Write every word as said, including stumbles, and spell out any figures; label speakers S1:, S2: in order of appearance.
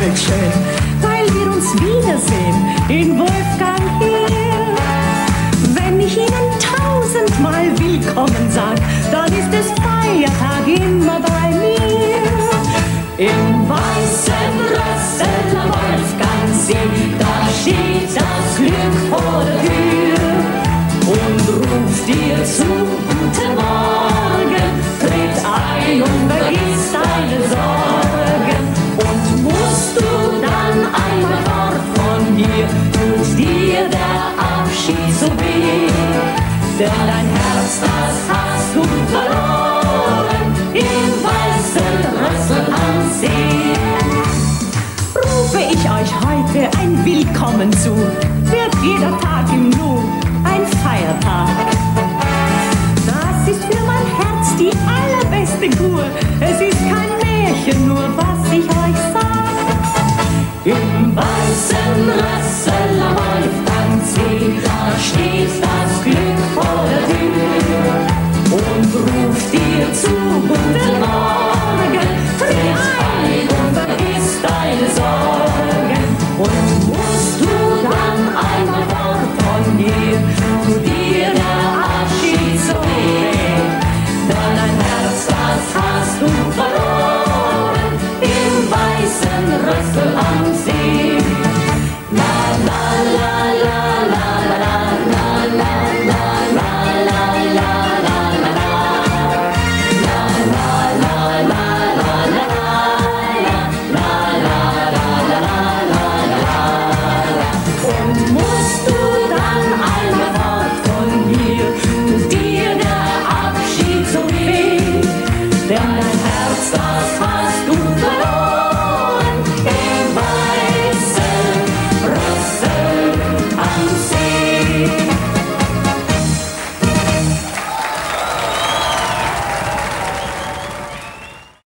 S1: doppelt schön, weil wir uns wiedersehen in Wolfgangsee. Wenn ich Ihnen tausendmal willkommen sag, dann ist es Feiertag immer bei mir. Im weißen Rössl am Wolfgangsee, da steht das Glück vor der Tür und ruft dir zu, guten Morgen, tritt ein und vergiss deine Sorgen. Und musst du dann einmal fort von hier, tut dir der Abschied so weh, denn dein Herz, das hast du verloren im weißen Rössl am See. Rufe ich euch heute ein Willkommen zu, wird jeder Tag im Nu ein Feiertag. Das ist für mein Herz die allerbeste Kur, es ist kein